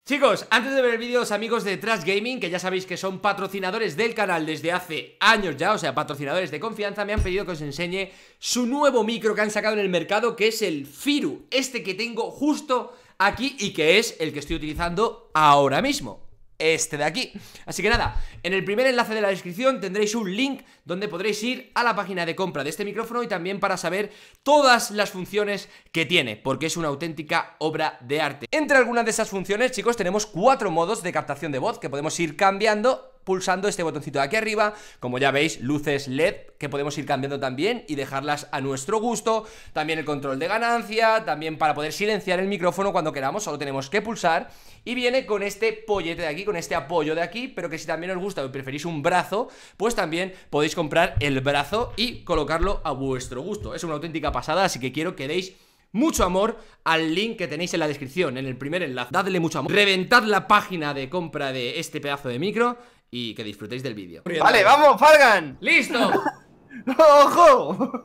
Chicos, antes de ver el vídeo, los amigos de Trash Gaming, que ya sabéis que son patrocinadores del canal desde hace años ya, o sea, patrocinadores de confianza, me han pedido que os enseñe su nuevo micro que han sacado en el mercado, que es el Firu, este que tengo justo aquí y que es el que estoy utilizando ahora mismo. Este de aquí. Así que nada, en el primer enlace de la descripción tendréis un link donde podréis ir a la página de compra de este micrófono y también para saber todas las funciones que tiene, porque es una auténtica obra de arte. Entre algunas de esas funciones, chicos, tenemos 4 modos de captación de voz que podemos ir cambiando pulsando este botoncito de aquí arriba. Como ya veis, luces LED que podemos ir cambiando también y dejarlas a nuestro gusto. También el control de ganancia, también para poder silenciar el micrófono cuando queramos, solo tenemos que pulsar. Y viene con este pollete de aquí, con este apoyo de aquí, pero que si también os gusta o preferís un brazo, pues también podéis comprar el brazo y colocarlo a vuestro gusto. Es una auténtica pasada, así que quiero que deis mucho amor al link que tenéis en la descripción, en el primer enlace. Dadle mucho amor, reventad la página de compra de este pedazo de micro y que disfrutéis del vídeo. Vale, vamos, Fargan. ¡Listo! ¡Ojo!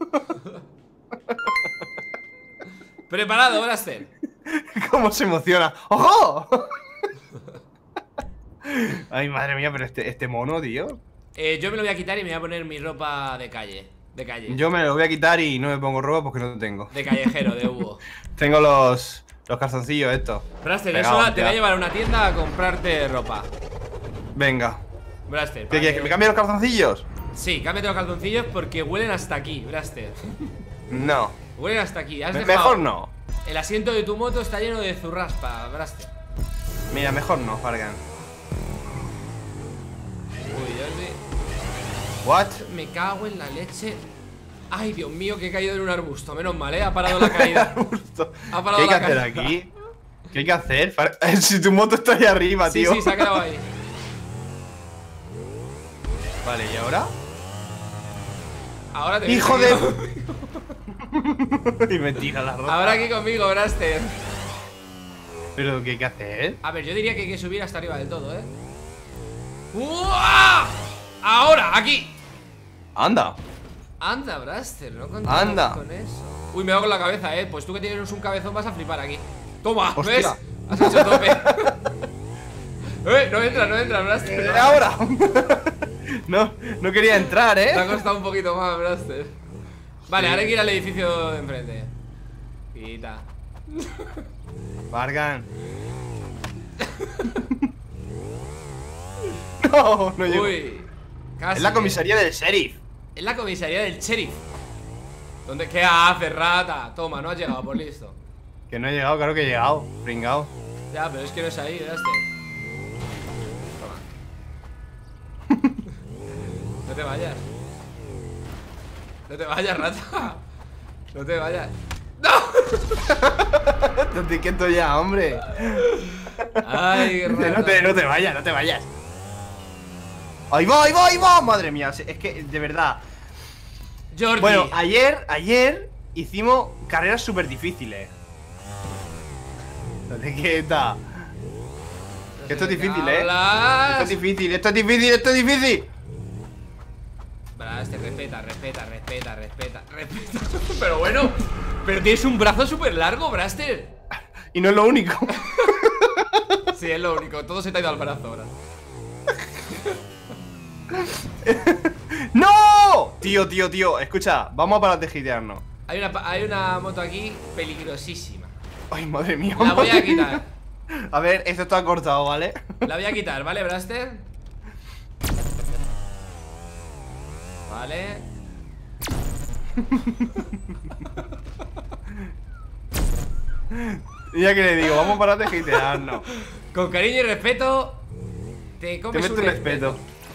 Preparado, Blaster. ¿Cómo se emociona? ¡Ojo! Ay, madre mía, pero este mono, tío. Yo me lo voy a quitar y me voy a poner mi ropa de calle. Yo me lo voy a quitar y no me pongo ropa porque no tengo. De callejero, de Hugo. Tengo los calzoncillos estos. Blaster, Pegados, eso te voy a llevar a una tienda a comprarte ropa. Venga. Blaster, ¿Qué quieres? ¿Que me cambie los calzoncillos? Sí, cámbiate los calzoncillos porque huelen hasta aquí, Blaster. No. Huelen hasta aquí. Mejor no. El asiento de tu moto está lleno de zurraspa, Blaster. Mira, mejor no, Fargan. Uy, Jordi. What? Me cago en la leche. Ay, Dios mío, que he caído en un arbusto. Menos mal, ha parado la caída. Ha parado ¿Qué hay la que hacer caída. aquí? ¿Qué hay que hacer? Si tu moto está ahí arriba, Sí, tío. sí, se ha quedado ahí. Vale, ¿y ahora? Ahora te ¡Hijo de! conmigo. Y me tira la ropa. Ahora aquí conmigo, Blaster. ¿Pero qué hay que hacer? A ver, yo diría que hay que subir hasta arriba del todo, ¿eh? ¡Uah! Ahora, aquí. Anda. Anda, Blaster, no contamos Anda. con eso. Uy, me hago con la cabeza, pues tú que tienes un cabezón vas a flipar aquí. Toma, Hostia. ¿ves? Has hecho tope. No entra, Blaster. Ahora. No quería entrar, Te ha costado un poquito más, Blaster. Vale, Sí. ahora hay que ir al edificio de enfrente. Quita. Fargan. No llego. Uy, casi. Es la comisaría del sheriff. Es la comisaría del sheriff. ¿Dónde? ¿Qué hace, rata? Toma, no has llegado, por listo. Que no he llegado, claro que he llegado. Pringao. Ya, pero es que no es ahí, Blaster. Toma. No te vayas. No te vayas, rata. No te vayas. ¡No! Estate quieto ya, hombre. Ay, rata. No te vayas, no te vayas. Ahí va, ahí va, ahí va. Madre mía, es que de verdad. Jordi. Bueno, ayer hicimos carreras súper difíciles. Estate quieta. Que esto es difícil, hablas. Esto es difícil, esto es difícil, esto es difícil. Respeta. Pero bueno, pero tienes un brazo súper largo, Blaster. Y no es lo único. Sí, es lo único, todo se te ha ido al brazo ahora. ¡No! Tío, escucha, vamos a parar de gitearnos. Hay una moto aquí peligrosísima. Ay, madre mía. La voy a madre quitar. mía. A ver, esto está cortado, ¿vale? La voy a quitar, ¿vale, Blaster? Vale. Y ya que le digo, vamos a parar de gitearnos. Con cariño y respeto, te Te comes meto un un respeto.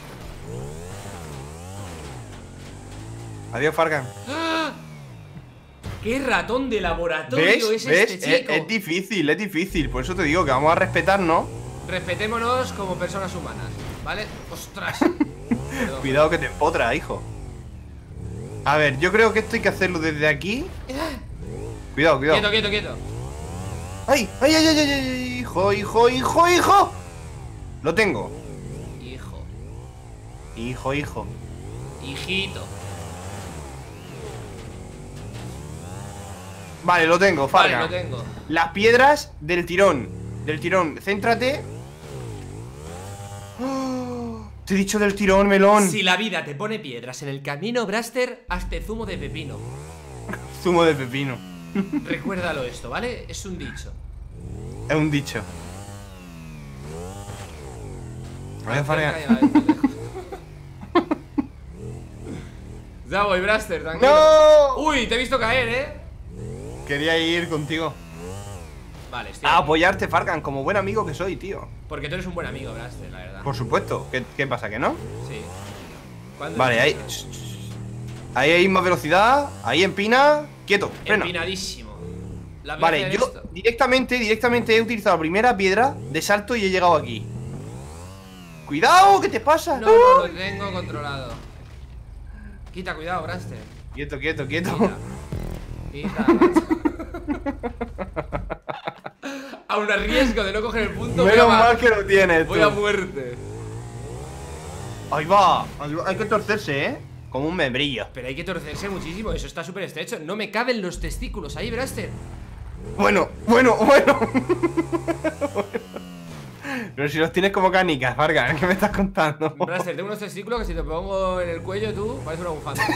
Adiós, Fargan. ¡Ah! ¡Qué ratón de laboratorio ¿Ves? es ¿Ves? este chico! Es difícil. Por eso te digo que vamos a respetarnos. Respetémonos como personas humanas, ¿vale? ¡Ostras! Perdón. Cuidado que te empotra, hijo. A ver, yo creo que esto hay que hacerlo desde aquí. Cuidado. Quieto. ¡Ay! ¡Hijo! Lo tengo. Hijo. Hijito. Vale, lo tengo, Fargan. Vale, lo tengo. Las piedras del tirón. Del tirón, céntrate. Te he dicho del tirón, melón. Si la vida te pone piedras en el camino, Braster, hazte zumo de pepino. Zumo de pepino. Recuérdalo esto, ¿vale? Es un dicho. Es un dicho. Ya voy, Braster, tranquilo. ¡No! Uy, te he visto caer, ¿eh? Quería ir contigo. Vale, estoy A aquí. apoyarte, Fargan, como buen amigo que soy, tío. Porque tú eres un buen amigo, Braster, la verdad. Por supuesto. ¿Qué pasa, que no? Sí. ¿Cuándo Vale, ahí. empiezas? Ahí hay más velocidad. Ahí empina. Quieto, frena. Empinadísimo. La Vale, velocidad yo de esto. directamente he utilizado la primera piedra de salto y he llegado aquí. ¡Cuidado! ¿Qué te pasa? No, no, lo tengo controlado. Quita, cuidado, Braster. Quieto, quieto, quieto. Quita. Aún a riesgo de no coger el punto, Menos voy a mal que lo tienes, voy tú. a muerte. Ahí va. Hay que torcerse, ¿eh? Como un membrillo. Pero hay que torcerse muchísimo, eso está súper estrecho. No me caben los testículos ahí, Braster. Bueno. Pero si los tienes como canicas, Fargan, ¿qué me estás contando? Braster, tengo unos testículos que si te pongo en el cuello tú, parece una bufanda.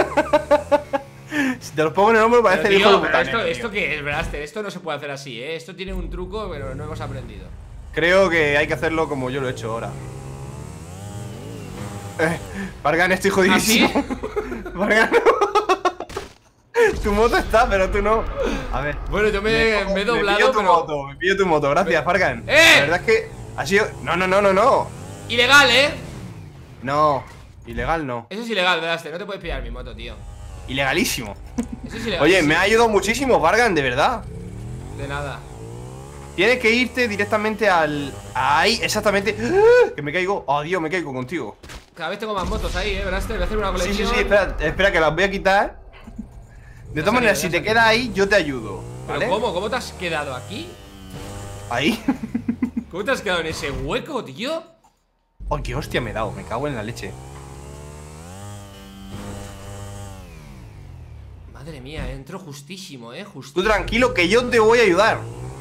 Si te los pongo en el hombro parece Pero, el hijo tío, de pero puta. ¿esto qué es, Braster? Esto no se puede hacer así, ¿eh? Esto tiene un truco, pero no hemos aprendido. Creo que hay que hacerlo como yo lo he hecho ahora. Fargan, estoy jodidísimo. ¿Ah, Fargan. Tu moto está, pero tú no. A ver. Bueno, yo me he doblado, pillo tu pero... moto, me pillo tu moto, gracias, Fargan. ¡Eh! La verdad es que ha sido. No. Ilegal, ¿eh? No, ilegal no. Eso es ilegal, Braster, no te puedes pillar mi moto, tío. Ilegalísimo. Eso es ilegal. Oye, me ha ayudado muchísimo, Fargan, de verdad. De nada. Tienes que irte directamente al. Ahí, exactamente. Que me caigo. Oh, Dios, me caigo contigo. Cada vez tengo más motos ahí, Braster. Voy a hacer una Sí, colección. espera que las voy a quitar. De todas maneras, si te quedas ahí, yo te ayudo. ¿Pero ¿Vale? cómo? ¿Cómo te has quedado aquí? Ahí. ¿Cómo te has quedado en ese hueco, tío? Oh, qué hostia me he dado, me cago en la leche. Madre mía, entro justísimo, Tú justísimo. tranquilo, que yo te voy a ayudar.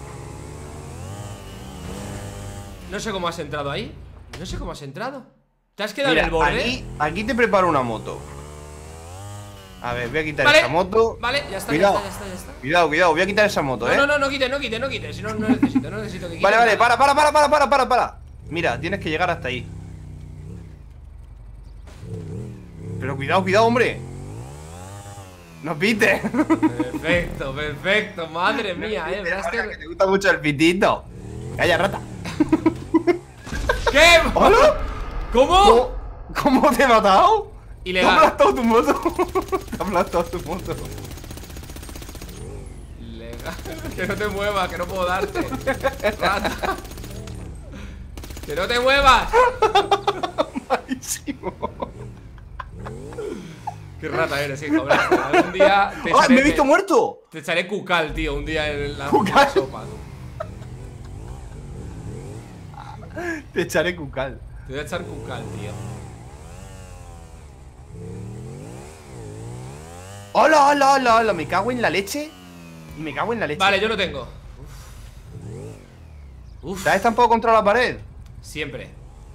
No sé cómo has entrado ahí. No sé cómo has entrado. ¿Te has quedado Mira, en el borde? aquí te preparo una moto. A ver, voy a quitar Vale. esa moto. Vale, ya está, Cuidado. ya está. Cuidado, voy a quitar esa moto, No quites. Si no, no necesito que quites. Vale, nada. para. Mira, tienes que llegar hasta ahí. Pero cuidado, hombre. No pites. Perfecto, madre mía, Que Braster. te gusta mucho el pitito. Calla, rata. ¿Qué? ¿Hola? ¿Cómo? ¿Cómo te he matado? Ilegal. ¿Te ha aplastado tu moto? Te ha aplastado tu moto. Ilegal. Que no te muevas, que no puedo darte. Rata. ¡Que no te muevas! Malísimo. Qué rata eres, hijo. Braster. Algún día te ¡Ah, me he visto muerto! Te echaré cucal, tío, un día en la ¿Cucal? sopa. Te echaré cucal. Te voy a echar cucal, tío. ¡Hola! Me cago en la leche. Me cago en la leche. Vale, yo lo tengo. Uf. ¿Te has estampado contra la pared? Siempre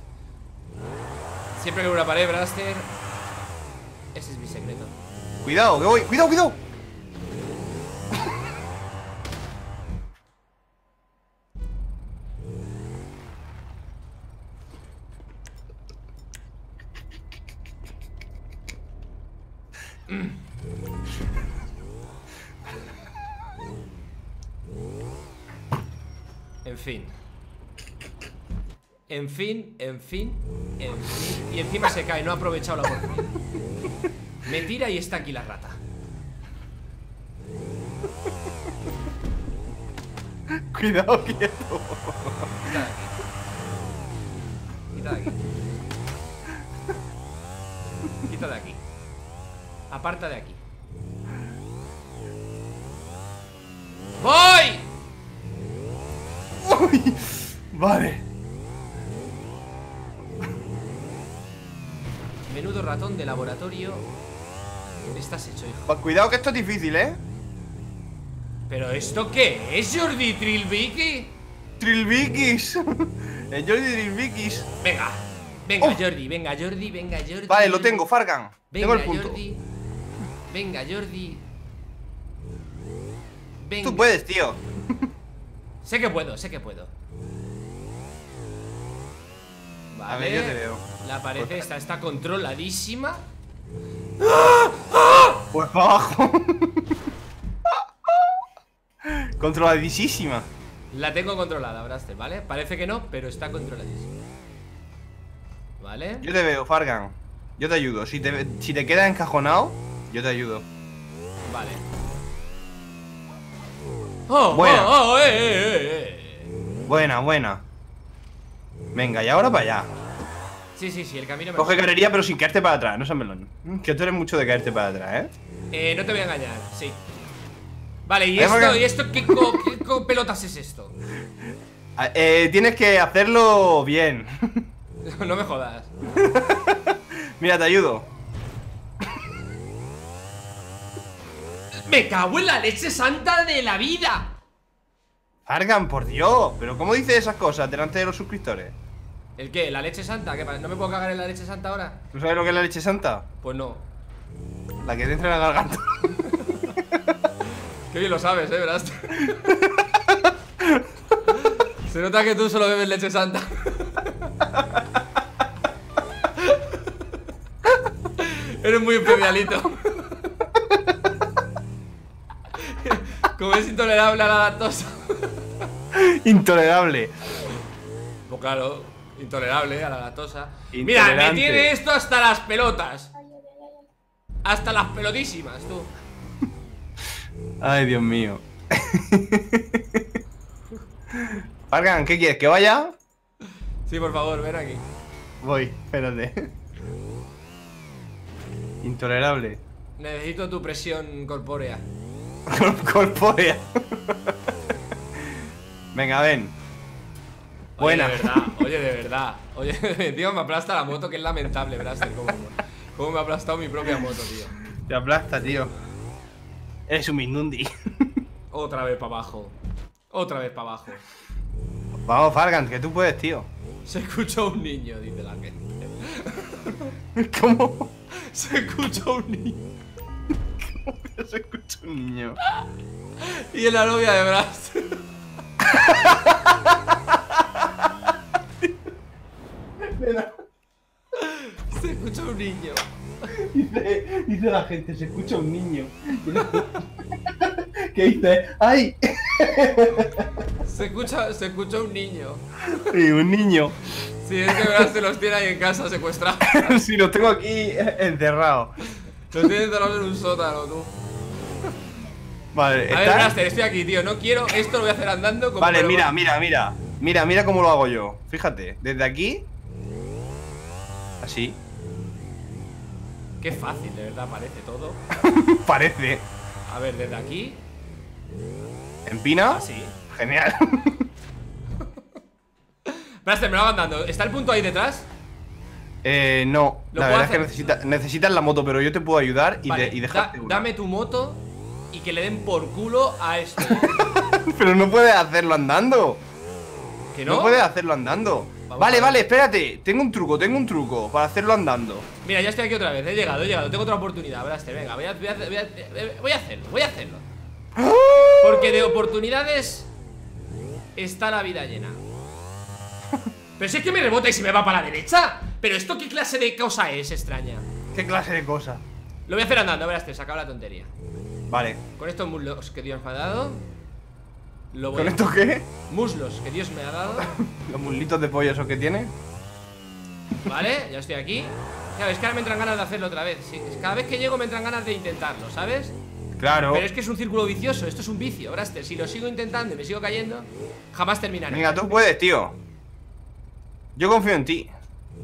que veo una pared, Braster. Ese es mi secreto. Cuidado, que voy. ¡Cuidado! En fin. Y encima se cae, no ha aprovechado la oportunidad. Me tira y está aquí la rata. Cuidado, quieto. Quita de aquí. Quita de aquí. Aparta de aquí. ¡Voy! Uy, vale. Menudo ratón de laboratorio. Estás hecho, hijo. Cuidado que esto es difícil, ¿eh? ¿Pero esto qué es, Jordi Trilbiki? Trilbikis. El Jordi Trilbikis. Venga, venga, Jordi, venga, Jordi, venga, Jordi. Vale, lo tengo, Fargan. Venga, Tengo el punto. Jordi. Venga, Jordi. Venga. Tú puedes, tío. Sé que puedo, sé que puedo. Vale. A ver, yo te veo. La pared esta está controladísima. Pues para abajo. Controladísima. La tengo controlada, Braster, ¿vale? Parece que no, pero está controladísima. ¿Vale? Yo te veo, Fargan. Yo te ayudo. Si te quedas encajonado, yo te ayudo. Vale. ¡Oh! Buena. ¡Oh! ¡Oh! ¡Eh! Buena, buena. Venga, y ahora para allá. Sí, el camino me... Coge carrería, pero sin caerte para atrás, no seas melón. Que tú eres mucho de caerte para atrás, no te voy a engañar, sí. Vale, ¿y Además esto? que- ¿Y esto qué pelotas es esto? Tienes que hacerlo bien. No me jodas. Mira, te ayudo. ¡Me cago en la leche santa de la vida! Fargan, por Dios. Pero ¿cómo dices esas cosas delante de los suscriptores? ¿El qué? ¿La leche santa? ¿No me puedo cagar en la leche santa ahora? ¿Tú sabes lo que es la leche santa? Pues no. La que te entra en la garganta. Qué bien lo sabes, Bras. Se nota que tú solo bebes leche santa. Eres muy especialito. Como es intolerable a la lactosa. Intolerable. Pues claro, intolerable a la lactosa. Mira, me Intolerante. tiene esto hasta las pelotas. Hasta las pelotísimas, tú. Ay, Dios mío. Fargan, ¿qué quieres? ¿Que vaya? Sí, por favor, ven aquí. Voy, espérate. Intolerable. Necesito tu presión corpórea. Corpórea. Venga, ven. Buena. Oye, de verdad, oye, de verdad. Oye, tío, me aplasta la moto, que es lamentable, Braster. Cómo me ha aplastado mi propia moto, tío. Te aplasta, tío. Eres un Mindundi. Otra vez para abajo. Otra vez para abajo. Vamos, Fargan, que tú puedes, tío. Se escuchó un niño, dice la gente. ¿Cómo? Se escuchó un niño. Se escucha un niño. Y es la novia de Braster. Se escucha un niño. Dice la gente, se escucha un niño. ¿Qué dice? ¡Ay! Se escucha un niño. Sí, un niño. Si es que Braster los tiene ahí en casa secuestrados. Sí, los tengo aquí encerrados. Los tiene encerrados en un sótano, tú. Vale, A ver, ¿está? Braster, estoy aquí, tío. No quiero. Esto lo voy a hacer andando como. Vale, pero- mira, mira, mira. Mira cómo lo hago yo. Fíjate, desde aquí. Así. Qué fácil, de verdad, parece todo. Parece. A ver, desde aquí. ¿Empina? Así. Genial. Braster, me lo hago andando. ¿Está el punto ahí detrás? No. ¿Lo La puedo verdad es que hacer? necesitas la moto, pero yo te puedo ayudar y, Vale, y dejarte una. dame tu moto y que le den por culo a esto. Pero no puedes hacerlo andando. ¿Que No no? puedes hacerlo andando. Vamos a Vale, ver. vale, espérate. Tengo un truco para hacerlo andando. Mira, ya estoy aquí otra vez. He llegado. Tengo otra oportunidad, Braster. Venga, voy a hacerlo. Porque de oportunidades está la vida llena. Pero si es que me rebota y se me va para la derecha. Pero esto qué clase de cosa es extraña. ¿Qué clase de cosa? Lo voy a hacer andando, Braster, se acaba la tontería. Vale. Con estos muslos que Dios me ha dado. Lo voy ¿Con a... esto qué? Muslos que Dios me ha dado. Los muslitos de pollo esos que tiene. Vale, ya estoy aquí. Ya ves que ahora me entran ganas de hacerlo otra vez. Sí, cada vez que llego me entran ganas de intentarlo, ¿sabes? Claro. Pero es que es un círculo vicioso, esto es un vicio, Braster. Si lo sigo intentando y me sigo cayendo, jamás terminaré. Venga, tú puedes, tío. Yo confío en ti.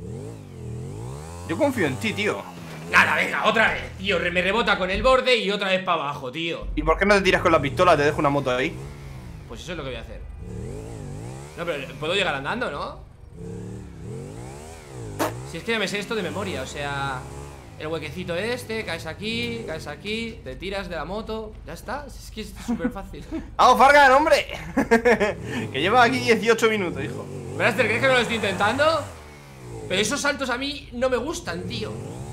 Yo confío en ti, tío. Nada, venga, otra vez, tío. Me rebota con el borde y otra vez para abajo, tío. ¿Y por qué no te tiras con la pistola? Te dejo una moto ahí. Pues eso es lo que voy a hacer. No, pero puedo llegar andando, ¿no? Si es que ya me sé esto de memoria, o sea... El huequecito este, caes aquí, te tiras de la moto. Ya está, es que es súper fácil. ¡Vamos, Fargan, hombre! Que lleva aquí 18 minutos, hijo. Braster, ¿crees que no lo estoy intentando? Pero esos saltos a mí no me gustan, tío.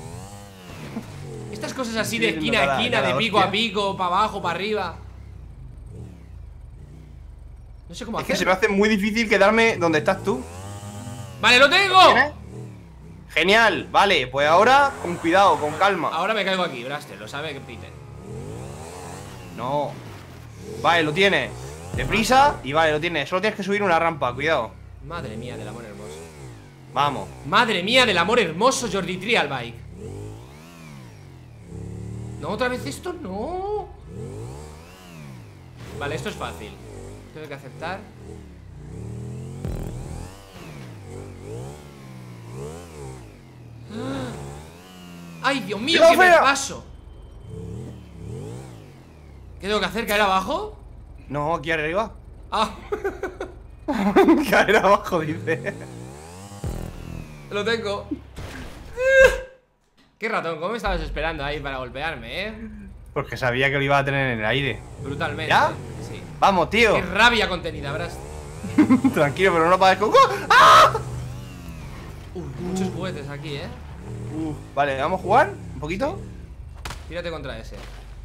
Estas cosas así de esquina a esquina, de pico a pico, para abajo, para arriba. No sé cómo hacer. Es que se me hace muy difícil quedarme donde estás tú. ¡Vale, lo tengo! Genial, vale, pues ahora con cuidado, con calma. Ahora me caigo aquí, Braster, lo sabe que Peter. No. Vale, lo tienes. Deprisa y vale, lo tienes. Solo tienes que subir una rampa, cuidado. Madre mía del amor hermoso. Vamos. Madre mía del amor hermoso, Jordi Trial Bike. No, otra vez esto, no. Vale, esto es fácil. Tengo que aceptar. ¡Ay, Dios mío! ¡Que me paso! ¿Qué tengo que hacer? ¿Caer abajo? No, aquí arriba. Ah. Caer abajo, dice. Lo tengo. Qué ratón, ¿cómo me estabas esperando ahí para golpearme, Porque sabía que lo iba a tener en el aire. Brutalmente. ¿Ya? Sí. Vamos, tío. Qué rabia contenida, Brast. Tranquilo, pero no padezco. ¡Ah! Muchos juguetes aquí, Vale, ¿vamos a jugar? ¿Un poquito? Tírate contra ese.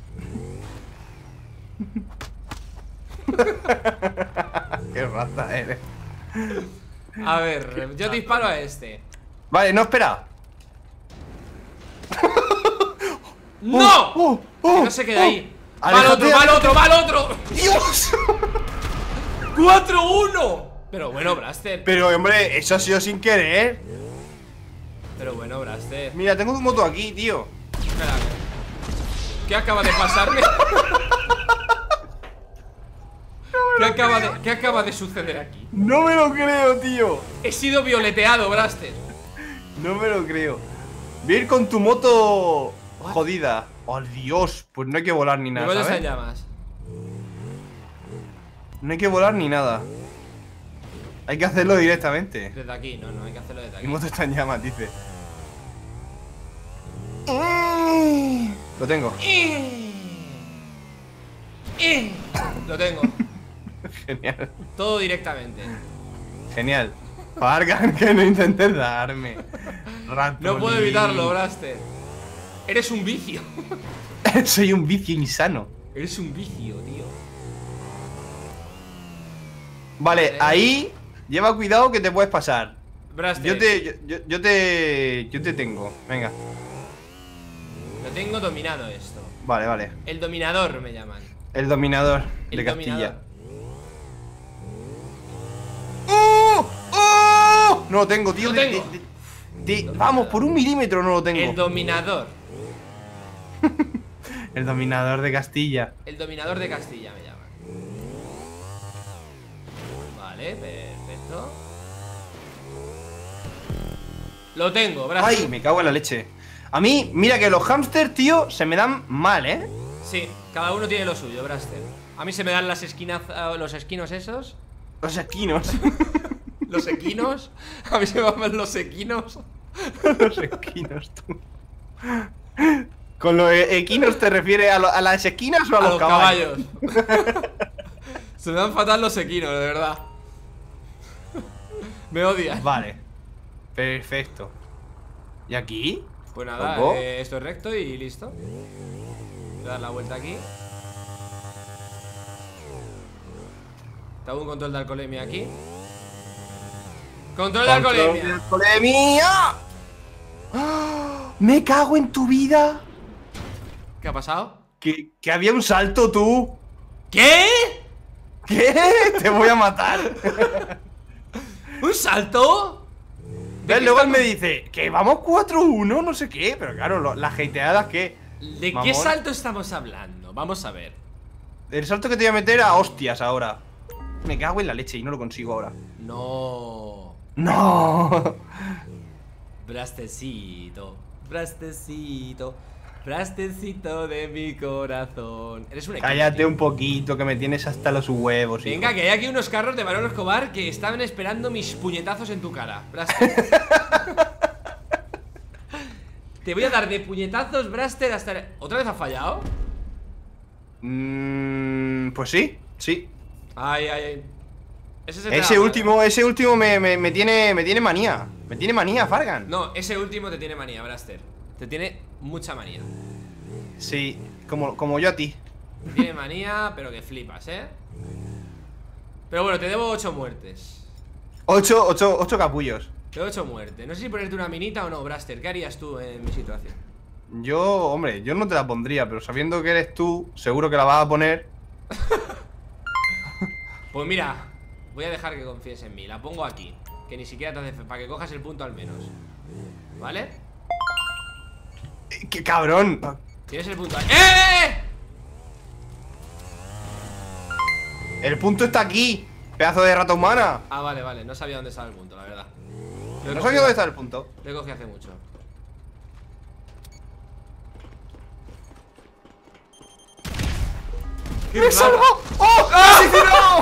Qué raza eres. A ver, yo disparo a este. Vale, no, espera. ¡No! Que no se quede ahí. ¡Va al otro, va al otro, va al otro! ¡Dios! 4-1. Pero bueno, Braster. Pero, hombre, eso ha sido sin querer. Pero bueno, Braster. Mira, tengo tu moto aquí, tío. Espera. ¿Qué acaba de pasarme? ¿Qué acaba de suceder aquí? No me lo creo, tío. He sido violeteado, Braster. No me lo creo. Voy a ir con tu moto jodida. Oh, Dios. Pues no hay que volar ni nada, ¿Cómo ¿sabes? te llamas? No hay que volar ni nada. Hay que hacerlo directamente. Desde aquí, no hay que hacerlo desde aquí. Mi moto está en llamas, dice. Lo tengo. Lo tengo. Genial. Todo directamente. Genial. Fargan, que no intentes darme. No puedo evitarlo, Braster. Eres un vicio. Soy un vicio insano. Eres un vicio, tío. Vale, ahí lleva cuidado que te puedes pasar. Braster. Yo te tengo. Venga. Lo tengo dominado esto. Vale, vale. El dominador me llaman. El dominador El de Castilla. dominador. ¡Oh! ¡Oh! No lo tengo, tío. Lo tengo. Vamos, por 1 milímetro no lo tengo. El dominador. El dominador de Castilla. El dominador de Castilla me llaman. Vale, perfecto. Lo tengo, Brasil. Ay, me cago en la leche. A mí, mira que los hamsters, tío, se me dan mal, ¿eh? Sí, cada uno tiene lo suyo, Braster. A mí se me dan las esquinas, los esquinos esos. Los esquinos. Los equinos. A mí se me llaman los equinos. Los esquinos, tú. ¿Con los equinos te refieres a las esquinas o a los caballos? Se me dan fatal los equinos, de verdad. Me odian. Vale. Perfecto. ¿Y aquí? Pues nada, ¿Cómo? esto es recto y listo. Voy a dar la vuelta aquí. Te hago un control de alcoholemia aquí. ¡Control de alcoholemia! ¡Alcoholemia! ¡Ah! ¡Me cago en tu vida! ¿Qué ha pasado? Que había un salto, tú. ¿Qué? ¿Qué? Te voy a matar. ¿Un salto? ¿Ves? Luego él me dice que vamos 4-1, no sé qué. Pero claro, las hateadas que. ¿De Mamón. qué salto estamos hablando? Vamos a ver. El salto que te voy a meter a hostias ahora. Me cago en la leche y no lo consigo ahora. No. ¡No! Brastecito, brastecito, brastecito de mi corazón. Eres un equipo, Cállate tío. un poquito, que me tienes hasta los huevos. Venga, hijo. que hay aquí unos carros de Manolo Escobar que estaban esperando mis puñetazos en tu cara. Braster. Te voy a dar de puñetazos, Braster, hasta... ¿Otra vez ha fallado? Pues sí, sí. Ay. Ese último me tiene manía. Me tiene manía, Fargan. No, ese último te tiene manía, Braster. Te tiene mucha manía. Sí, como yo a ti. Te tiene manía, pero que flipas, Pero bueno, te debo 8 muertes. 8 capullos. Te debo 8 muertes. No sé si ponerte una minita o no, Braster. ¿Qué harías tú en mi situación? Hombre, yo no te la pondría, pero sabiendo que eres tú, seguro que la vas a poner. Pues mira, voy a dejar que confíes en mí. La pongo aquí, que ni siquiera te hace para que cojas el punto al menos. ¿Vale? ¡Qué cabrón! Tienes el punto ahí. ¡Eh! El punto está aquí, pedazo de rata humana. Ah, vale, no sabía dónde estaba el punto, la verdad. No sabía dónde está el punto. Lo cogí hace mucho. ¡Me salvó! ¡Oh! ¡Sí, no!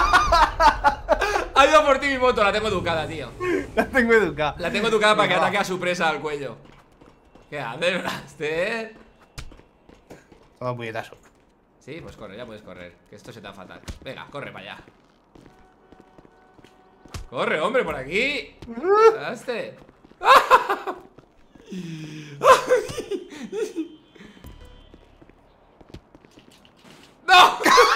Ha ido por ti mi moto, la tengo educada, tío. La tengo educada. La tengo educada para que ataque a su presa al cuello. ¿Qué haces, Braster? Toma puñetazo. Sí, pues corre, ya puedes correr. Que esto se te da fatal. Venga, corre para allá. Corre, hombre, por aquí. Braster. ¡No!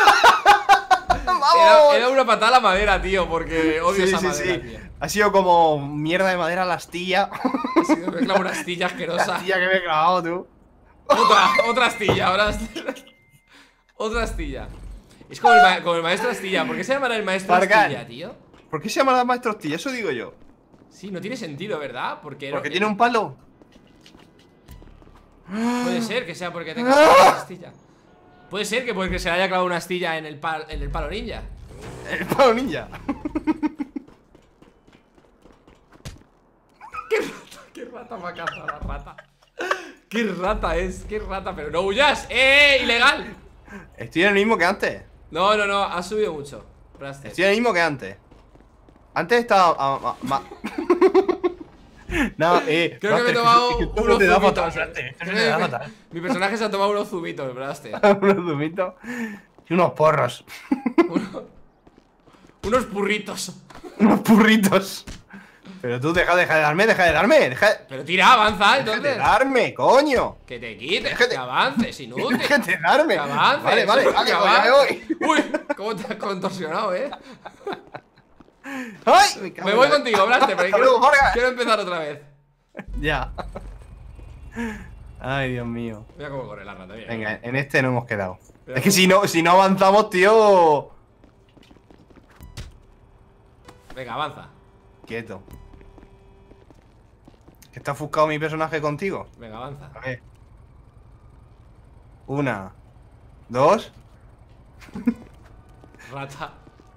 Era una patada a la madera, tío, porque odio esa madera, tío. Ha sido como mierda de madera la astilla. Ha sido, me he clavado una astilla asquerosa. La astilla que me he clavado, tú. Otra astilla, ahora. Otra astilla. Es como el maestro astilla. ¿Por qué se llamará el maestro astilla, tío? ¿Por qué se llamará maestro astilla? Eso digo yo. Sí, no tiene sentido, ¿verdad? Porque tiene un palo. Puede ser que sea porque tenga una astilla. Puede ser que porque se le haya clavado una astilla en el palo ninja. El palo ninja. Qué rata me ha cazado la rata. Qué rata es, qué rata. Pero no huyas, ilegal. Estoy en el mismo que antes. No, ha subido mucho, Braster. Estoy en el mismo que antes. Antes estaba no, creo que me he tomado unos zumitos. Fatal. Mi personaje se ha tomado unos zumitos, Braster. Unos zumitos y unos porros. Unos purritos. Unos purritos. Pero tú deja de darme, Pero tira, avanza, entonces. Deja de darme, coño. Que te quites, que avances, inútil. Deja de darme. Que avances. Vale, ya voy. Uy, cómo te has contorsionado, ¡Ay! Me voy contigo, Braster, pero quiero empezar otra vez. Ya. Ay, Dios mío. Mira cómo corre la rata, bien. Venga, en este no hemos quedado. Es que si no avanzamos, tío. Venga, avanza. Quieto. ¿Que está ofuscado mi personaje contigo? Venga, avanza. A ver. 1, 2. Rata.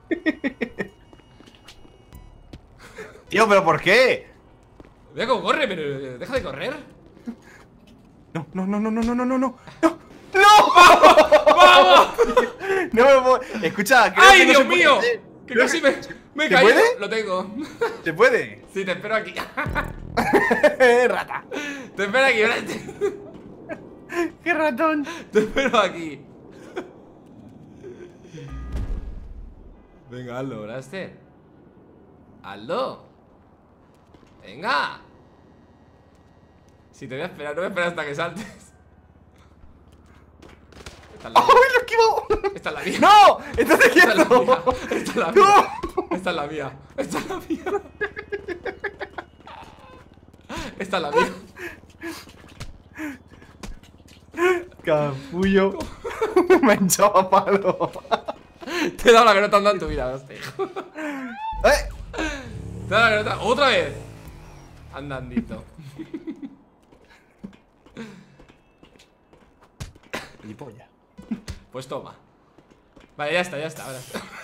Tío, ¿pero por qué? Mira cómo corre, pero deja de correr. No. ¡No! ¡Vamos! No me puedo. Escucha, creo ¡Ay, que no Dios se puede mío! hacer. Que casi me he ¿Se caído. puede? Lo tengo. ¿Se puede? Sí, te espero aquí. Rata. Te espero aquí, Braster. ¡Qué ratón! Te espero aquí. Venga, hazlo, Braster. Hazlo. Venga. Si te voy a esperar, no me esperas hasta que saltes. Esta es la mía. ¡Ay, lo he esquivado! Esta es la mía. ¡No! ¡Estate Esta es la mía. quieto! Esta es la ¡No! mía. Esta es la mía. Esta es la mía. Esta es la mía. Capullo. Me han echado a palo. Te he dado la que no te han dado en tu vida, Braster. ¡Eh! Te he dado la que no te han... ¡Otra vez! Andandito. Y polla. Pues toma. Vale, ya está, ahora.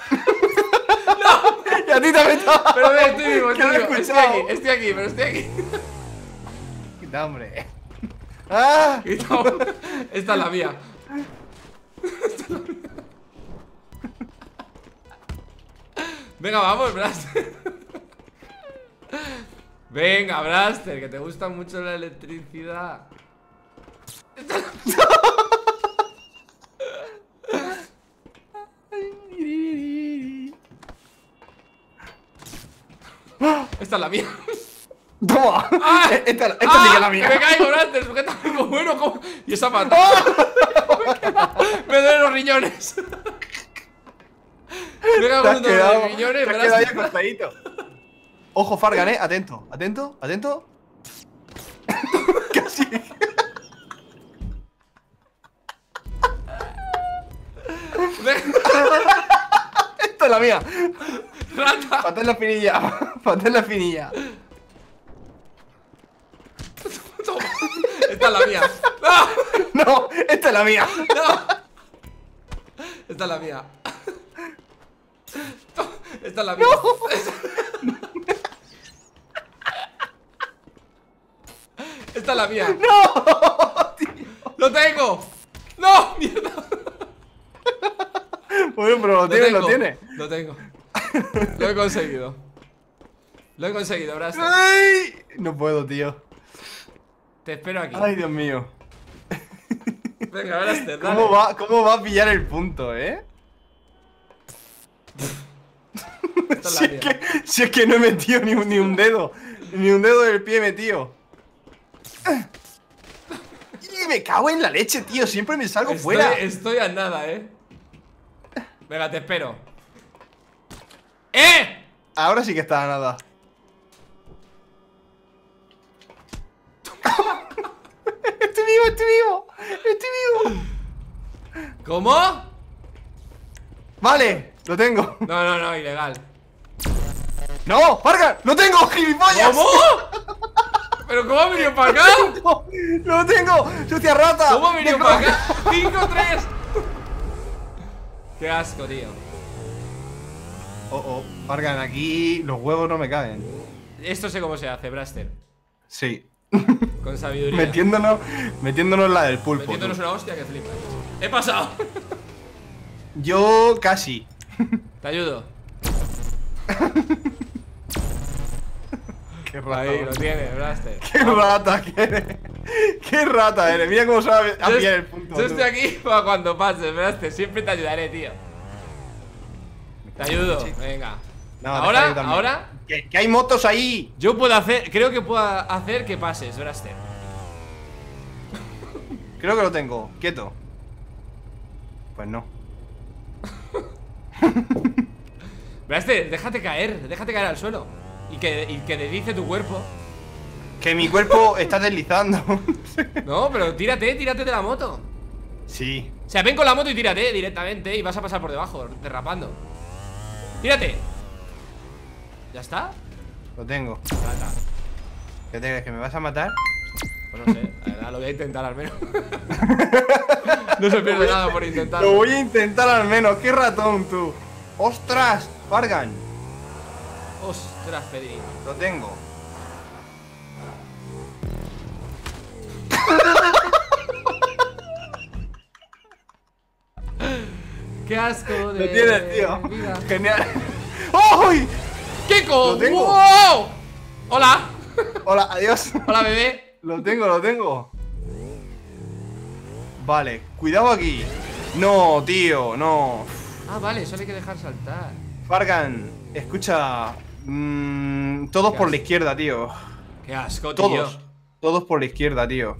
¡Y a ti también está! Pero ve, estoy vivo, Que lo he estoy aquí, pero estoy aquí. Quita, hombre. ¡Ah! Esta es la mía. Venga, vamos, Braster. Venga, Braster, que te gusta mucho la electricidad. Esta es la mía. ¡Toma! ¡Ah! Esta sí que es la mía. Me caigo, Braster, sujeta algo bueno. ¿Cómo? Y esa pata. Me duelen los riñones. Me cago en los riñones, Braster. Te ahí acostadito. Ojo, Fargan, atento, atento, atento. Casi. Esta es la mía. Rata. Patea en la finilla. Patea en la finilla. Toma. Esta es la mía. ¡No! No, esta es la mía. ¡No! Esta es la mía. Esta es la mía. No. Esta es la mía. ¡No! Tío. ¡Lo tengo! ¡No! ¡Mierda! Bueno, pero lo tiene, lo tiene. Lo tengo. Lo he conseguido. Lo he conseguido, Braster. ¡Ay! No puedo, tío. Te espero aquí. Ay, Dios mío. Venga, Braster, dale. ¿Cómo va a pillar el punto, Esta es la mía. Si es que no he metido ni un dedo. Ni un dedo del pie metido. Y me cago en la leche, tío. Siempre me salgo fuera. Estoy a nada, Venga, te espero. Ahora sí que está a nada. Estoy vivo, estoy vivo. Estoy vivo. ¿Cómo? Vale, lo tengo. No, ilegal. ¡No! ¡Fargan! ¡Lo tengo, gilipollas! ¿Cómo? ¿Pero cómo ha venido para acá? ¡Lo tengo! ¡Sucia rata! ¿Cómo ha venido para acá? 5-3. Qué asco, tío. Oh, Fargan, aquí los huevos no me caen. Esto sé cómo se hace, Braster. Sí. Con sabiduría. Metiéndonos la del pulpo. Metiéndonos una hostia que flipas. ¡He pasado! Yo casi. Te ayudo. Qué rata. Ahí lo tienes, Braster. Qué rata que eres. Qué rata eres. Mira cómo sabe a pillar el punto. Yo estoy aquí para cuando pases, Braster. Siempre te ayudaré, tío. Te ayudo, venga. No, ahora. Que hay motos ahí. Yo puedo hacer. Creo que puedo hacer que pases, Braster. Creo que lo tengo. Quieto. Pues no. Braster, déjate caer al suelo. Y que deslice tu cuerpo. Que mi cuerpo está deslizando. No, pero tírate de la moto. Sí. O sea, ven con la moto y tírate directamente. Y vas a pasar por debajo, derrapando. Tírate. ¿Ya está? Lo tengo. Rata. ¿Qué te crees? ¿Que me vas a matar? Pues no sé, la verdad, lo voy a intentar al menos. No se pierde nada por intentarlo. Lo voy a intentar al menos. ¡Qué ratón, tú! ¡Ostras! Fargan. Ostras, Pedrín. Lo tengo. Qué asco de. Lo tienes, tío. Vida. Genial. ¡Ay! ¡Kiko! Lo tengo. ¡Wow! Hola. Hola, adiós. Hola, bebé. Lo tengo. Vale, cuidado aquí. No, tío, no. Ah, vale, solo hay que dejar saltar. Fargan, escucha. Todos por la izquierda, tío. Qué asco, tío. Todos por la izquierda, tío.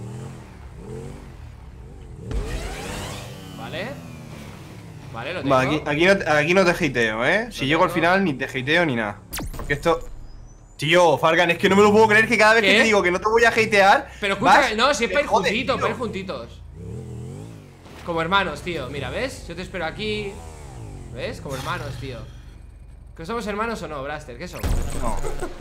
Vale, lo tengo. Vale, aquí no te hateo, Si llego al final ni te hateo ni nada. Porque esto... Tío, Fargan, es que no me lo puedo creer que cada vez que te digo que no te voy a hatear. Pero escucha, vas, no, si es para ir joder, juntitos, tío. para ir juntitos. Como hermanos, tío. Mira, ¿ves? Yo te espero aquí. ¿Ves? Como hermanos, tío. ¿Que somos hermanos o no, Braster? ¿Qué somos? No.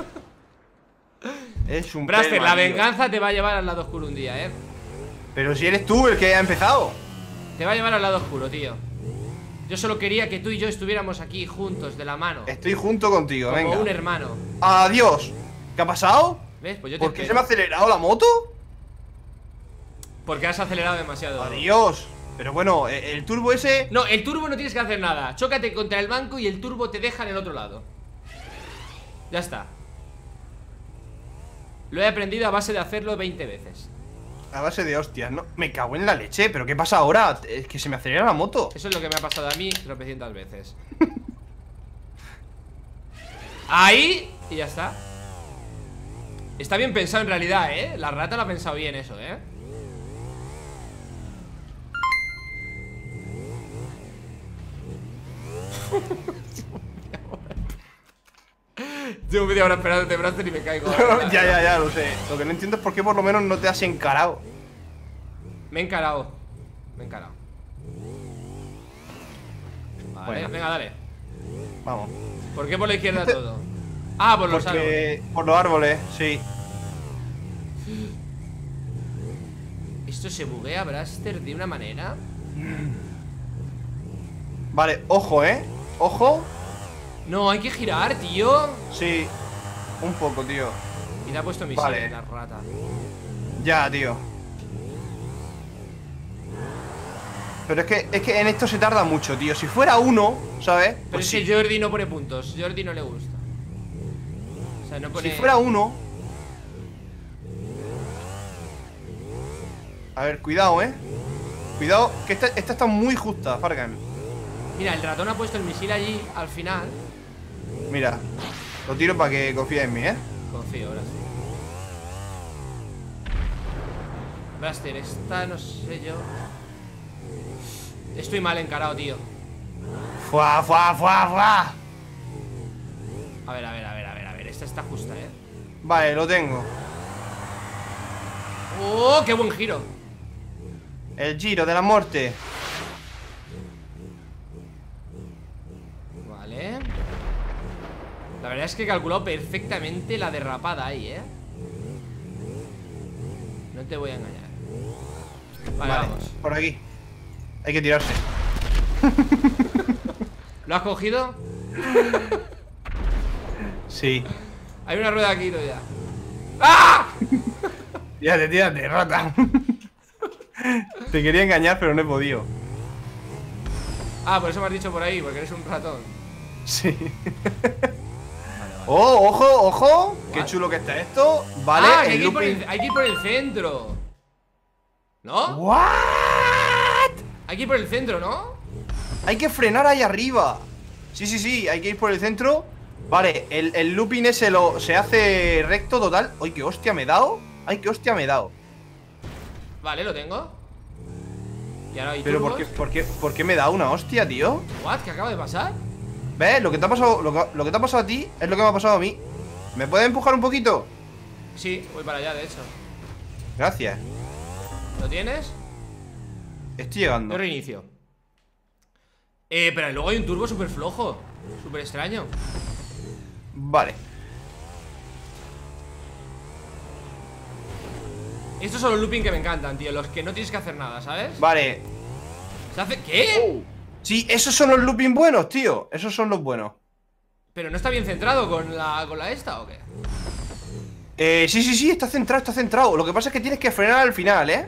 Es un Braster, perma, la tío. venganza te va a llevar al lado oscuro un día, Pero si eres tú el que ha empezado. Te va a llevar al lado oscuro, tío. Yo solo quería que tú y yo estuviéramos aquí juntos, de la mano. Estoy junto contigo, Como venga. un hermano. Adiós. ¿Qué ha pasado? ¿Ves? Pues yo te ¿Por qué se espero. me ha acelerado la moto? Porque has acelerado demasiado. Adiós. Pero bueno, el turbo ese... No, el turbo no tienes que hacer nada. Chócate contra el banco y el turbo te deja en el otro lado. Ya está. Lo he aprendido a base de hacerlo 20 veces. A base de hostias, no. Me cago en la leche, pero ¿qué pasa ahora? Es que se me acelera la moto. Eso es lo que me ha pasado a mí tropecientas veces. Ahí, y ya está. Está bien pensado en realidad, ¿eh? La rata lo ha pensado bien eso, ¿eh? Llevo media hora esperándote, Braster, y me caigo. Ya, lo sé. Lo que no entiendo es por qué por lo menos no te has encarado. Me he encarado. Vale, Bueno. venga, dale. Vamos. ¿Por qué por la izquierda todo? Ah, por los árboles. Por los árboles, sí. Esto se buguea, Braster, de una manera. Vale, ojo, ojo. No, hay que girar, tío. Sí, un poco, tío. Y le ha puesto misil Vale. en la rata. Ya, tío. Pero es que en esto se tarda mucho, tío. Si fuera uno, ¿sabes? Pero Pues es sí. que Jordi no pone puntos. Jordi no le gusta. O sea, no pone... Si fuera uno. A ver, cuidado, Cuidado, que esta está muy justa, Fargan. Mira, el ratón ha puesto el misil allí, al final. Mira, lo tiro para que confíes en mí, Confío, ahora sí. Blaster, esta no sé yo. Estoy mal encarado, tío. ¡Fua! A ver. Esta está justa, Vale, lo tengo. ¡Oh, qué buen giro! El giro de la muerte. Vale. La verdad es que he calculado perfectamente la derrapada ahí, No te voy a engañar. Vale, vamos. Por aquí. Hay que tirarse. ¿Lo has cogido? Sí. Hay una rueda aquí ya. ¡Ah! Tírate, rata. Te quería engañar, pero no he podido. Ah, por eso me has dicho por ahí, porque eres un ratón. Sí. ¡Oh, ojo! ¡Qué What? chulo que está esto! Vale, Ah, que el looping. hay que ir por el centro. ¿No? ¿What? Hay que ir por el centro, ¿no? Hay que frenar ahí arriba. Sí, hay que ir por el centro. Vale, el looping ese se hace recto total. ¡Ay, qué hostia me he dado! Vale, lo tengo. Y ahora hay Pero turbos. ¿por qué me da una hostia, tío? What? ¿Qué acaba de pasar? ¿Ves? Lo que te ha pasado, lo que te ha pasado a ti es lo que me ha pasado a mí. ¿Me puedes empujar un poquito? Sí, voy para allá, de hecho. Gracias. ¿Lo tienes? Estoy llegando. Yo reinicio. Pero luego hay un turbo súper flojo. Súper extraño. Vale. Estos son los looping que me encantan, tío. Los que no tienes que hacer nada, ¿sabes? Vale. ¿Se hace? ¿Qué? Sí, esos son los looping buenos, tío. Esos son los buenos. ¿Pero no está bien centrado con la esta o qué? Sí, está centrado. Lo que pasa es que tienes que frenar al final,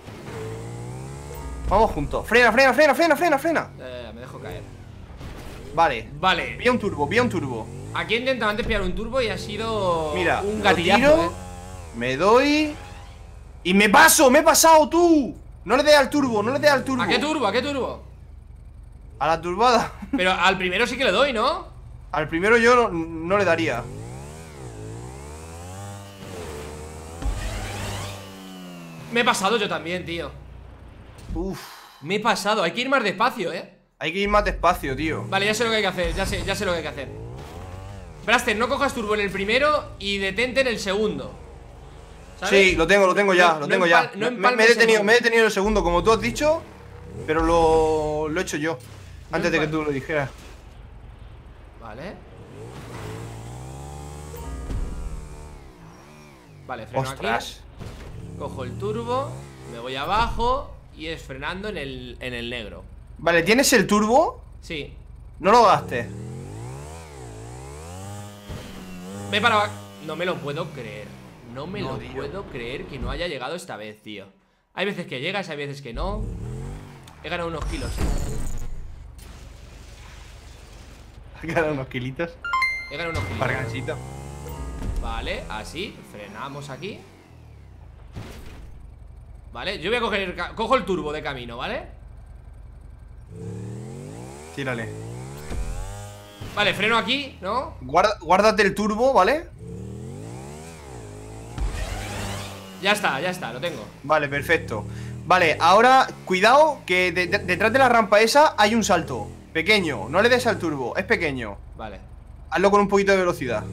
Vamos juntos. Frena. Me dejo caer. Vale. Vale. Vía un turbo. Aquí he intentado antes pillar un turbo y ha sido Mira, un lo gatillazo, tiro, me doy. Y me he pasado tú. No le des al turbo, ¿A qué turbo? ¿A qué turbo? A la turbada. Pero al primero sí que le doy, ¿no? Al primero yo no le daría. Me he pasado yo también, tío. Uf. Me he pasado, hay que ir más despacio, Hay que ir más despacio, tío. Vale, ya sé lo que hay que hacer, ya sé lo que hay que hacer. Braster, no cojas turbo en el primero y detente en el segundo. ¿Sabes? Sí, lo tengo ya. No Me he detenido en el segundo, como tú has dicho. Pero lo he hecho yo. Antes de que tú lo dijeras. Vale. Vale, freno Ostras. aquí. Cojo el turbo, me voy abajo y es frenando en el negro. Vale, ¿tienes el turbo? Sí. No lo gastes. Me para. No me lo puedo creer. No me lo tío. puedo creer que no haya llegado esta vez, tío. Hay veces que llegas, hay veces que no. He ganado unos kilos. He ganado unos kilitos. He ganado unos kilos. Pargancito. Vale, así, frenamos aquí. Vale, yo voy a coger cojo el turbo de camino, ¿vale? Tírale. Vale, freno aquí, ¿no? Guárdate el turbo, ¿vale? Ya está, lo tengo. Vale, perfecto. Vale, ahora, cuidado, que detrás de la rampa esa hay un salto pequeño, no le des al turbo, es pequeño. Vale. Hazlo con un poquito de velocidad.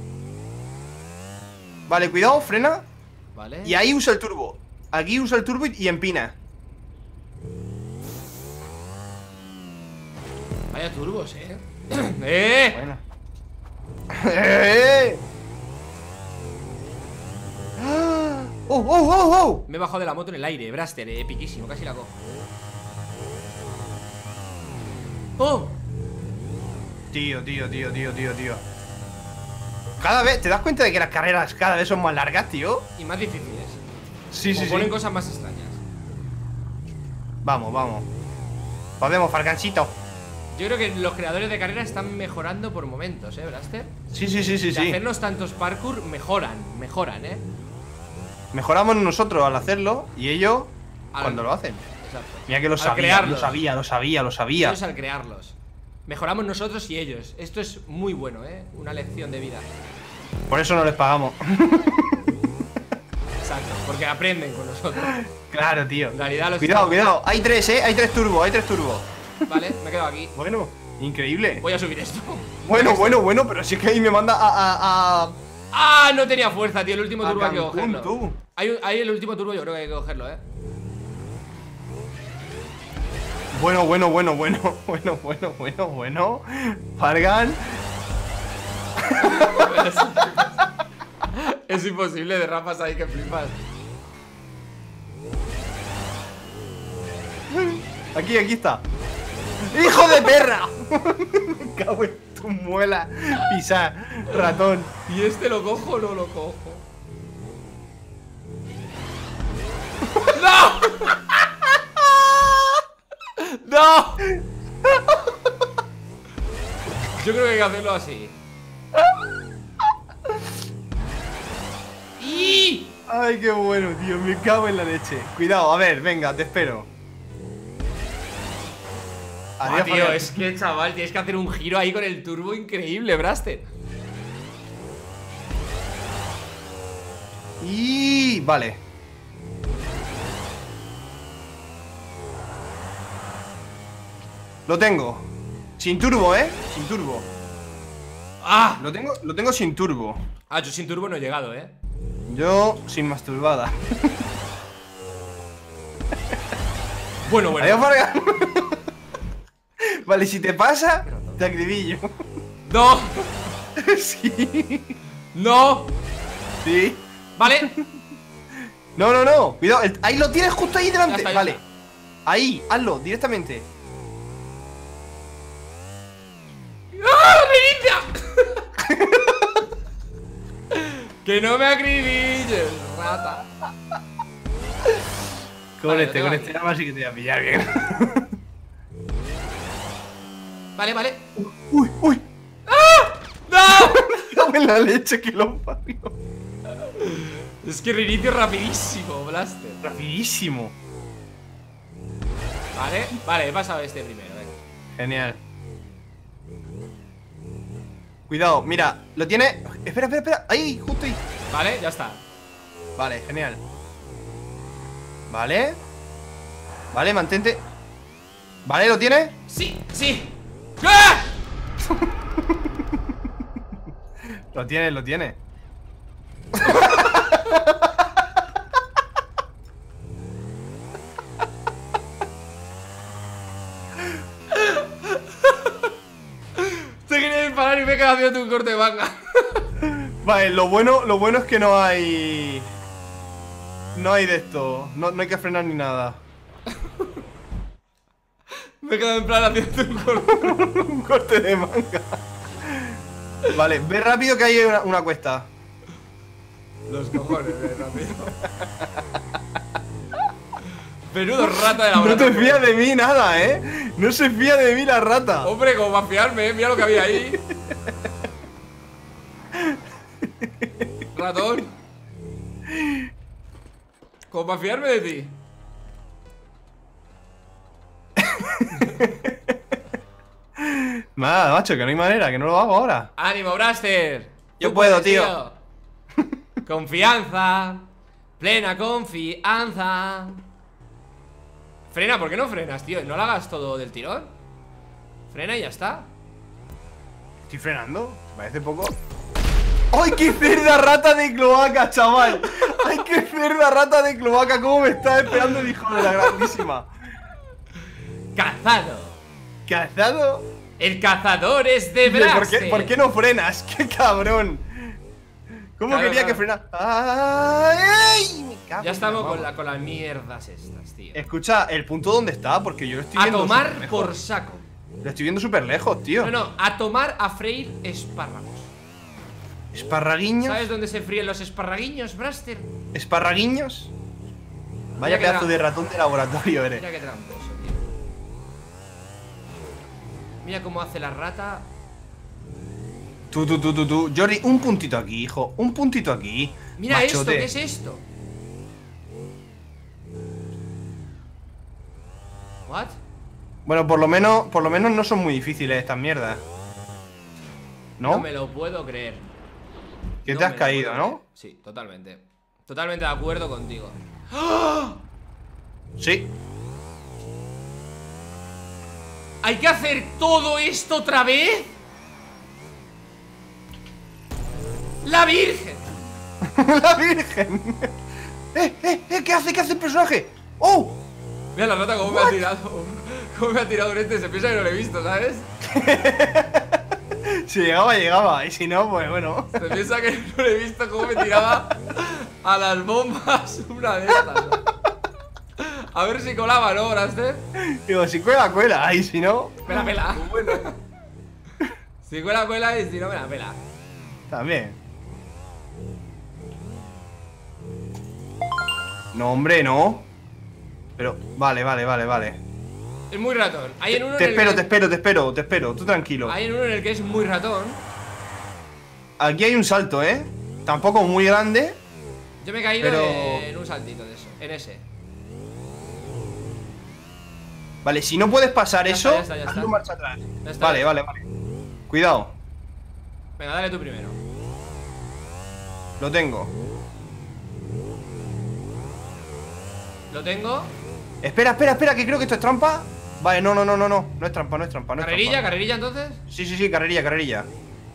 Vale, cuidado, frena. Vale. Y ahí usa el turbo. Aquí usa el turbo y empina. Vaya turbos, Bueno. ¡Eh! ¡Oh, oh, oh, oh! Me he bajado de la moto en el aire, Braster, epiquísimo, casi la cojo. ¡Oh! Tío. Cada vez, ¿te das cuenta de que las carreras cada vez son más largas, tío? Y más difíciles. Sí. Ponen cosas más extrañas. Vamos. Podemos, Fargancito. Yo creo que los creadores de carreras están mejorando por momentos, Braster. Sí. De hacernos tantos parkour mejoran, Mejoramos nosotros al hacerlo y ellos cuando lo hacen. Exacto. Mira que lo sabía. Ellos al crearlos. Mejoramos nosotros y ellos. Esto es muy bueno, una lección de vida. Por eso no les pagamos. Exacto, porque aprenden con nosotros. Claro, tío. En realidad los Cuidado. Hay tres, hay tres turbos. Vale, me quedo aquí. Bueno, increíble. Voy a subir esto. Bueno, pero si es que ahí me manda a... ¡Ah! No tenía fuerza, tío. El último A turbo hay que Cancún, cogerlo. tú. Hay el último turbo, yo creo que hay que cogerlo, Bueno. Fargan. Es imposible, derrapas ahí que flipas. Aquí está. ¡Hijo de perra! Me cago en tu muela. Pisa, ratón. ¿Y este lo cojo o no lo cojo? ¡No! ¡No! Yo creo que hay que hacerlo así. ¡Y! Ay, qué bueno, tío. Me cago en la leche. Cuidado, a ver, venga, te espero. Adiós, Tío, Fabián. es que, chaval, tienes que hacer un giro ahí con el turbo increíble, Braster. Y... vale. Lo tengo. Sin turbo, sin turbo. ¡Ah! Lo tengo sin turbo. Ah, yo sin turbo no he llegado, Yo sin masturbada. Bueno. Adiós, Fargan. Vale, si te pasa, te acribillo. ¡No! Sí. ¡No! Sí. Vale. No. Cuidado, ahí lo tienes justo ahí delante. Ya está. Vale. Ahí, hazlo, directamente. ¡Ah! ¡Reinicia! Que no me acribilles, rata. Con Vale, este nada más sí que te voy a pillar bien. Vale. Uy. ¡No! Me cago en la leche que lo parió. Es que reinicio rapidísimo, Blaster. Rapidísimo. Vale, he pasado este primero, venga. Genial. Cuidado, mira, lo tiene. Espera. Ahí, justo ahí. Vale, ya está. Vale, genial. Vale, mantente. Vale, ¿lo tiene? Sí. ¡Ah! Lo tiene. Te quería disparar y me he quedado haciendo un corte de manga. Vale, lo bueno es que no hay. No hay de esto. No hay que frenar ni nada. Me he quedado en plan haciendo un corte. Un corte de manga. Vale, ve rápido que hay una cuesta. Los cojones, rápido. Menudo rata de la No brata. te fías de mí nada, No se fía de mí la rata. Hombre, como para fiarme, mira lo que había ahí. Ratón. Como para fiarme de ti. Nada, macho, que no hay manera, que no lo hago ahora. ¡Ánimo, Braster! Yo Tú puedo, puedes, tío. Confianza. Plena confianza. Frena, ¿por qué no frenas, tío? No lo hagas todo del tirón. Frena y ya está. Estoy frenando, parece poco. ¡Ay, qué cerda rata de cloaca, chaval! ¡Ay, qué cerda rata de cloaca! ¿Cómo me está esperando el hijo de la grandísima? ¡Cazado! ¿Cazado? El cazador es de Braster. ¿Por qué no frenas? ¡Qué cabrón! ¿Cómo Claro, quería claro. que frenara? ¡Ay! Me cago Ya en estamos la con las mierdas estas, tío. Escucha, ¿el punto dónde está? Porque yo lo estoy A viendo tomar súper lejos. por saco. Lo estoy viendo súper lejos, tío. No, no, a tomar a freír espárragos. ¿Esparraguiños? ¿Sabes dónde se fríen los esparraguiños, Braster? ¿Esparraguiños? Vaya Mira qué pedazo de ratón de laboratorio eres. Mira qué tramposo, tío. Mira cómo hace la rata. Tú. Jordi, un puntito aquí, hijo. Un puntito aquí. Mira Machote. esto, ¿qué es esto? ¿What? Bueno, por lo menos no son muy difíciles estas mierdas. ¿No? No me lo puedo creer. Que No te has me lo caído, puedo ¿no? creer. Sí, totalmente. Totalmente de acuerdo contigo. Sí. ¿Hay que hacer todo esto otra vez? ¡La Virgen! ¡La Virgen! ¿Qué hace? ¿Qué hace el personaje? ¡Oh! Mira la rata cómo me ha tirado. Cómo me ha tirado en este. Se piensa que no lo he visto, ¿sabes? Si llegaba. Y si no, pues bueno. Se piensa que no lo he visto cómo me tiraba a las bombas una de estas. A ver si colaba, ¿no, Braster? Digo, si cuela. Y si no, Me la pela. bueno. Si cuela y si no me la pela. También. No, hombre, no. Pero, vale. Es muy ratón. Hay en uno Te en el espero. Tú tranquilo. Hay en uno en el que es muy ratón. Aquí hay un salto, ¿eh? Tampoco muy grande. Yo me he caído Pero- en un saltito de eso. En ese. Vale, si no puedes pasar Ya eso, está, ya está. hazlo marcha atrás. Ya está. Vale. Cuidado, Venga, dale tú primero. lo tengo. Lo tengo. Espera, que creo que esto es trampa. Vale, no. No es trampa. ¿Carrerilla? ¿Carrerilla entonces? Sí, carrerilla.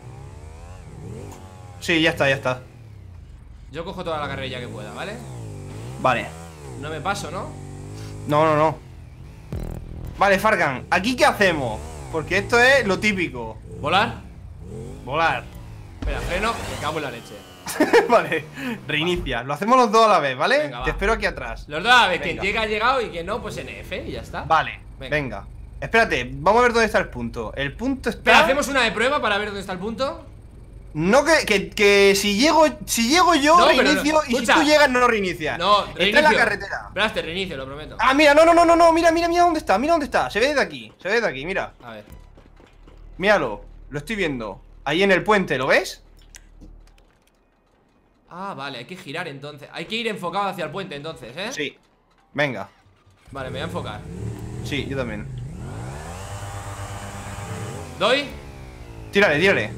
Sí, ya está. Yo cojo toda la carrerilla que pueda, ¿vale? Vale. No me paso, ¿no? No. Vale, Fargan, ¿aquí qué hacemos? Porque esto es lo típico. ¿Volar? Volar. Espera, freno. Me cago en la leche. Vale, reinicia. Lo hacemos los dos a la vez, ¿vale? Venga, va. Te espero aquí atrás. Los dos a ver, quien Venga. llega ha llegado y quien no, pues NF y ya está. Vale, venga. Espérate, vamos a ver dónde está el punto. El punto está... Pero hacemos una de prueba para ver dónde está el punto. No, que si llego yo, No, pero reinicio. no, Y si escucha. tú llegas, no lo reinicia. No, Está reinicio. en la carretera. Braster, reinicio, lo prometo. Ah, mira, no. Mira dónde está. Se ve desde aquí. Mira. A ver. Míralo. Lo estoy viendo. Ahí en el puente, ¿lo ves? Ah, vale, hay que girar entonces. Hay que ir enfocado hacia el puente entonces, ¿eh? Sí. Venga. Vale, me voy a enfocar. Sí, yo también. ¿Doy? Tírale.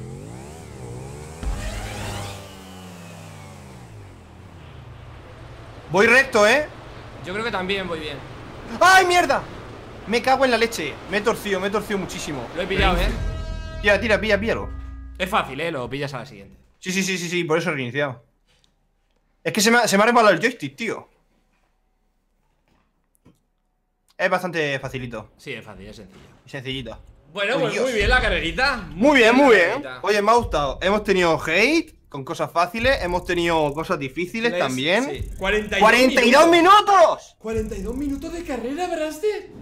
Voy recto, ¿eh? Yo creo que también voy bien. ¡Ay, mierda! Me cago en la leche. Me he torcido muchísimo. Lo he pillado, ¿eh? Tira, píllalo. Es fácil, ¿eh? Lo pillas a la siguiente. Sí, por eso he reiniciado. Es que se me ha resbalado el joystick, tío. Es bastante facilito. Sí, es fácil, es sencillo. Sencillito. Bueno, Uy, pues Dios. muy bien la carrerita. Muy bien. la carrerita. Oye, me ha gustado. Hemos tenido hate con cosas fáciles. Hemos tenido cosas difíciles también. Sí. 42 ¡42 minutos! 42 minutos de carrera, Braster.